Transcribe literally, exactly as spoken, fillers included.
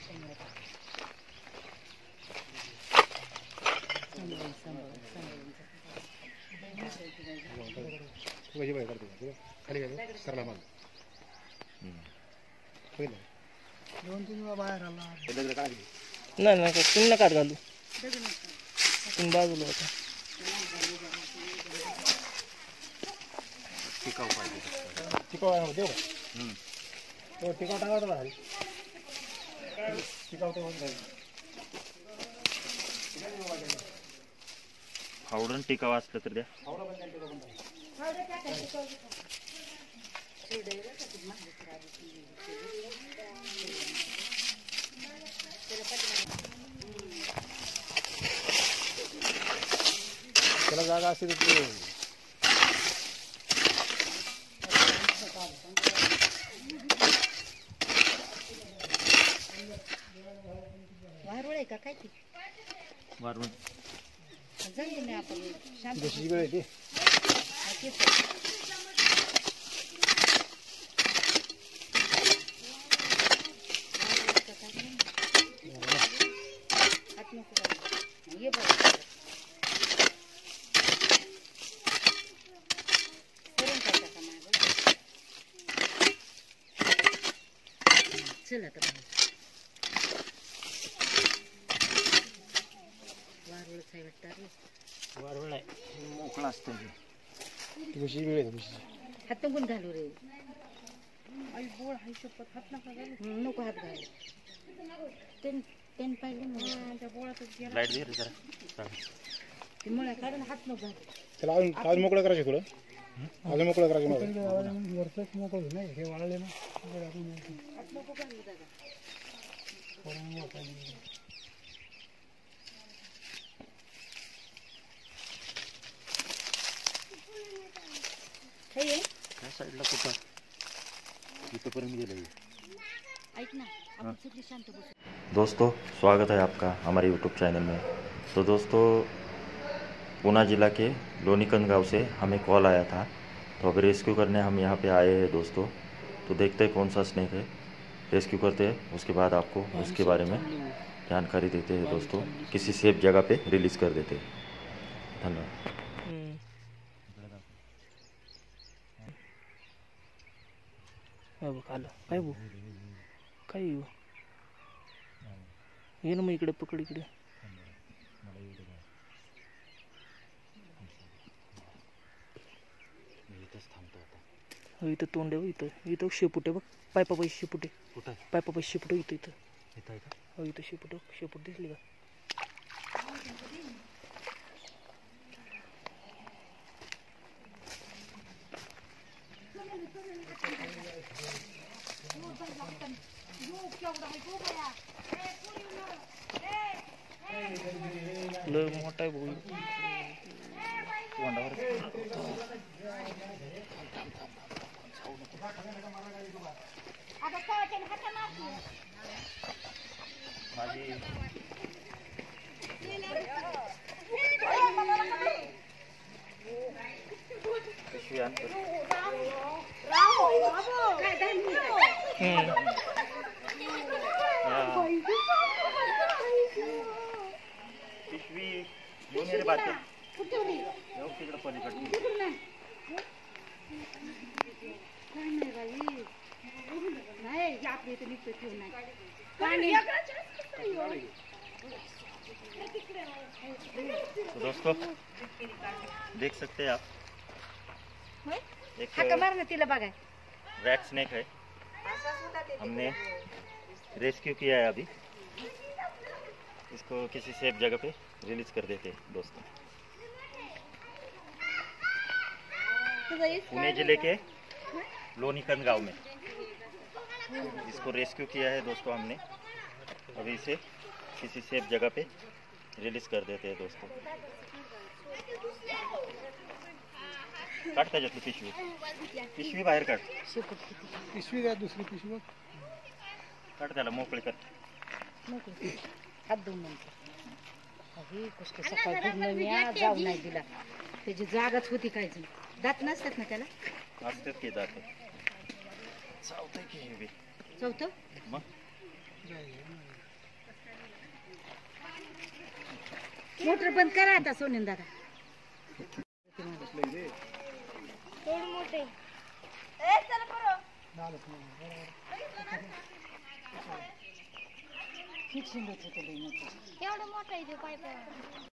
दोन तीन वेळा बाहेर आला नाही नाही तुम्ही नका घालू तुम्ही बाजूला होता टिकाऊ पाहिजे टिकाऊ आहे देऊ तो टिकाऊ टाकावं लागेल टिकाऊ ते होऊन जाईल फावडून टिकाव असलं तर द्या त्याला जागा असेल तर वारुळ आहे का काय ती वारुळ जंगली नाही आपण शांत जशी वेळ येते हात नको ये बघ चल आता वारुळच आहे वाटतं रे वारुळ नाही मोकळा असतं तुझी वेळ आहे तुझी हात नको घालू रे आई बोळ हाय शपथ हात नका घालू नको हात घालू तेन तेन पाहिलं ना त्या बोळातच गेला लाईट दे रे जरा ती मुळा काढून हात नको घालू त्याला अजून अजून मोकळं करायचं थोडं अजून मोकळं करायचं वरचंच मोकळं नाही हे वाळले ना हात नको घालू दादा हे त्या साईडला कुठं इथपर्यंत गेलं ऐक ना आपण सगळी शांत बसू दोस्तों स्वागत है आपका हमारे यूट्यूब चैनल में। तो दोस्तों पूना जिला के लोनीकंद गांव से हमें कॉल आया था, तो अभी रेस्क्यू करने हम यहाँ पे आए हैं दोस्तों। तो देखते हैं कौन सा स्नेक है, रेस्क्यू करते हैं, उसके बाद आपको उसके बारे में जानकारी देते हैं दोस्तों। किसी सेफ जगह पे रिलीज़ कर देते हैं। धन्यवाद। आलं काय भाऊ काय ये ना मग इकडे पकड इकडे हो इथं तोंड आहे इथं इथं शेपूट आहे बघ पायपा पैसे शेपूट आहे पायपा पैसे शेपूट इथं इथं हो इथं शेपूट शेपूट दिसली का लय मोठा आहे भाऊ पिशवी घेऊन ये रे बात येऊ तिकडं पलीकडे नाही आपल्या इथे निघतो ठेवून नाही पाणी तो दोस्तों देख सकते हैं आप एक तिला बघाय रैट स्नेक है, हमने रेस्क्यू किया है। अभी इसको किसी सेफ जगह पे रिलीज कर देते हैं दोस्तों। पुणे जिले के लोनीकंद गांव में इसको रेस्क्यू किया है दोस्तों हमने। अभी इसे किसी सेफ जगह पे रिलीज कर देते हैं दोस्तों। काट त्याच्यातली पिशवी पिशवी बाहेर काढ पिशवी द्या दुसरी पिशवी काढ त्याला मोकळी कर हात धुवून नंतर कष्ट सकाळी पूर्ण मी जाऊ नाही दिला त्याची जागाच होती काय दात नसतात ना त्याला असतात की दात चावतंय की हे बी चौथं मग मोटर बंद करा आता सोनीन दादा. एवढं मोठं आहे ते पाईप.